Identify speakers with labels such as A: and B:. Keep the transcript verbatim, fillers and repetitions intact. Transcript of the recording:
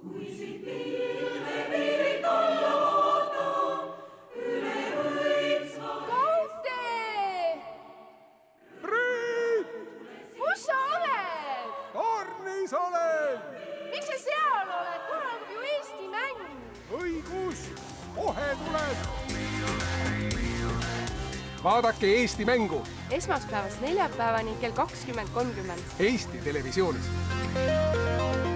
A: Kui siit pilve piirid alla vaatan, üle õitsva...
B: Kaute!
C: Priit!
B: Kus sa oled?
C: Tornis olen!
B: Miks sa seal oled? Kohe on ju Eesti mäng!
C: Õigus! Kohe tuleb! Vaadake Eesti mängu!
B: Esmaspäevast neljapäevani kell kakskümmend kolmkümmend.
C: Eesti Televisioonis.